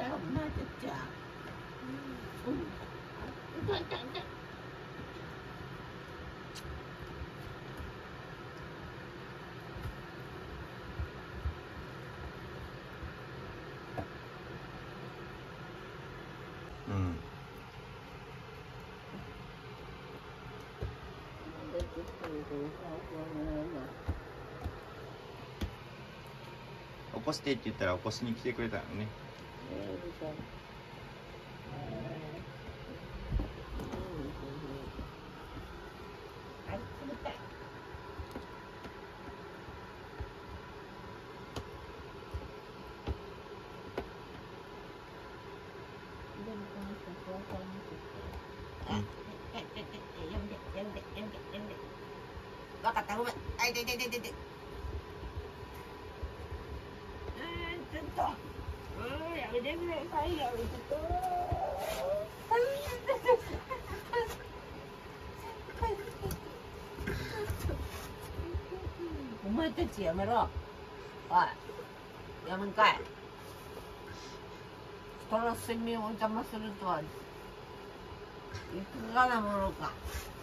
まちゃん。 うん。起こしてって言ったら起こしに来てくれたのね。 わかった、ごめん。あいていていていて。ちょっと。やめてくれ。はい、やめて。お前たちやめろ。おい。やめんかい。人の睡眠を邪魔するとはいかがなものか。